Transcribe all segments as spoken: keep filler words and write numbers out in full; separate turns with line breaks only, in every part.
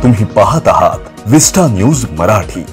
तुम्ही पाहत आहात विस्टा न्यूज मराठी।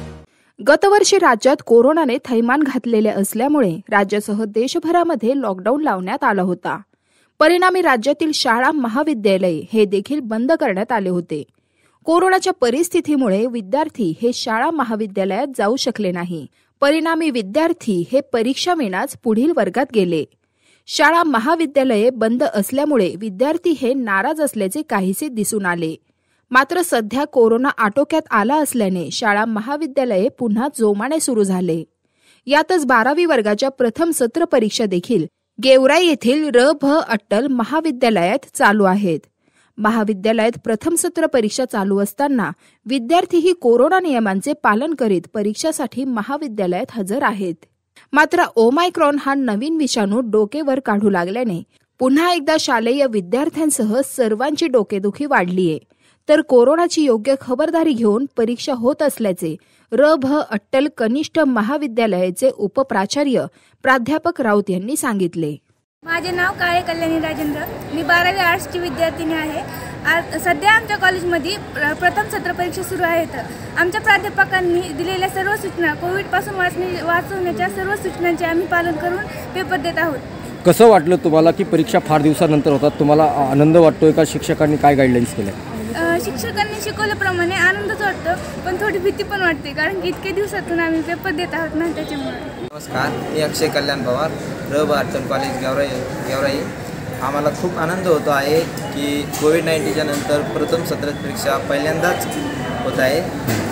गतवर्षी राज्यात कोरोनाने थैमान घातलेले असल्यामुळे राज्यासह देशभरामध्ये लॉकडाऊन लावण्यात आला होता। परिणामी राज्यातील शाळा महाविद्यालये हे देखील बंद करण्यात आले होते। कोरोनाच्या परिस्थितीमुळे विद्यार्थी हे शाळा महाविद्यालयात जाऊ शकले नाही। परिणामी विद्यार्थी हे परीक्षा विनाच पुढील वर्गात गेले। शाळा महाविद्यालये बंद असल्यामुळे विद्यार्थी हे नाराज असल्याचे काहीसे दिसून आले। मात्र सध्या कोरोना आटोक्यात आला असल्याने शाळा महाविद्यालये पुन्हा जोमाने सुरू झाले। यातच बारावी वर्गाच्या प्रथम सत्र परीक्षा देखील गेवराई येथील र भ अट्टल महाविद्यालयात चालू आहेत। महाविद्यालयात प्रथम सत्र परीक्षा चालू असताना विद्यार्थीही कोरोना नियमांचे पालन करीत परीक्षासाठी महाविद्यालयात हजर आहेत। मात्र ओमायक्रॉन हा नवीन विषाणू डोकेवर काढू लागल्याने पुन्हा एकदा शालेय विद्यार्थ्यांसह सर्वांची डोकेदुखी वाढलीये। तर कोरोनाची योग्य खबरदारी घेऊन परीक्षा होत असल्याचे र भ अट्टल कनिष्ठ महाविद्यालयाचे उपप्राचार्य प्राध्यापक राऊत यांनी सांगितले।
माझे नाव काळे कल्याणी राजेंद्र, मी बारावी आर्ट्सची विद्यार्थिनी आहे। आज सध्या आमच्या कॉलेजमध्ये प्रथम सत्र परीक्षा सुरू आहेत। आमच्या प्राध्यापकांनी दिलेल्या सर्व सूचना, कोविडपासून वाचणे वाचवण्याच्या सर्व सूचनांचे आम्ही पालन करून पेपर देत आहोत।
कसं वाटलं तुम्हाला की परीक्षा फार दिवसानंतर होतात? तुम्हाला आनंद वाटतोय का? शिक्षकांनी काय गाईडलाईन्स केल्या?
शिक्षकांनी शिकवल्याप्रमाणे आनंदच वाटतो, पण थोडी भीती पण वाटते, कारण की इतके दिवसातून आम्ही पेपर देत आहोत ना, त्याच्यामुळे।
नमस्कार, मी अक्षय कल्याण पवार, र भ अट्टल कॉलेज गेवराई गेवराई आम्हाला खूप आनंद होतो आहे की कोविड नाईन्टीनच्या नंतर प्रथम सत्र परीक्षा पहिल्यांदाच होत आहे।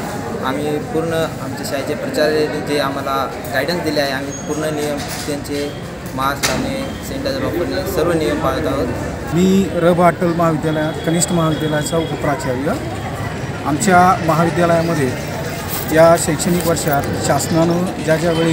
आम्ही पूर्ण आमच्या शाळेचे प्राचार्य जे आम्हाला गायडन्स दिले आहे, आम्ही पूर्ण नियम त्यांचे मास्क लावणे, सॅनिटायझर वापरणे सर्व नियम पाळत आहोत।
मी र भ अट्टल महाविद्यालयात कनिष्ठ महाविद्यालयाचा उपप्राचार्य। आमच्या महाविद्यालयामध्ये या शैक्षणिक वर्षात शासनानं ज्या ज्या वेळी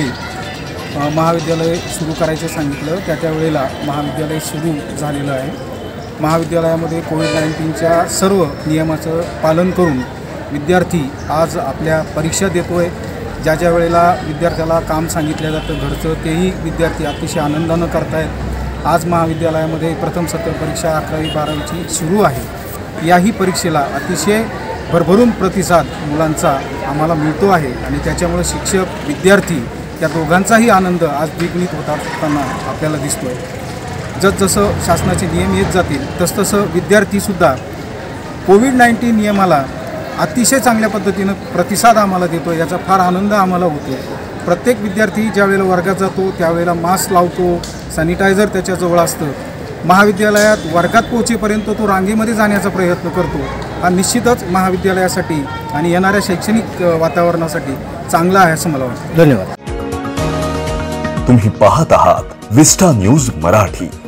महाविद्यालय सुरू करायचं सांगितलं त्या त्या वेळेला महाविद्यालय सुरू झालेलं आहे। महाविद्यालयामध्ये कोविड नाईन्टीनच्या सर्व नियमाचं पालन करून विद्यार्थी आज आपल्या परीक्षा देतो आहे। ज्या ज्या वेळेला विद्यार्थ्याला काम सांगितलं जातं घरचं, तेही विद्यार्थी अतिशय आनंदानं करतायत। आज महाविद्यालयामध्ये प्रथम सत्र परीक्षा अकरावी बारावीची सुरू आहे। याही परीक्षेला अतिशय भरभरून प्रतिसाद मुलांचा आम्हाला मिळतो आहे आणि त्याच्यामुळे शिक्षक विद्यार्थी या दोघांचाही आनंद आज द्विगुणित होत असताना आपल्याला दिसतो आहे। जसजसं शासनाचे नियम येत जातील तसतसं विद्यार्थीसुद्धा कोविड नाईन्टीन नियमाला अतिशय चांगल्या पद्धतीनं प्रतिसाद आम्हाला देतो, याचा फार आनंद आम्हाला होतो। प्रत्येक विद्यार्थी ज्यावेळेला वर्गात जातो त्यावेळेला मास्क लावतो, सॅनिटायझर त्याच्याजवळ असतं। महाविद्यालयात वर्गात पोहोचेपर्यंत तो रांगेमध्ये जाण्याचा प्रयत्न करतो। हा निश्चितच महाविद्यालयासाठी आणि येणाऱ्या शैक्षणिक वातावरणासाठी चांगला आहे असं मला वाटतं।
धन्यवाद।
तुम्ही पाहत आहात विस्टा न्यूज मराठी।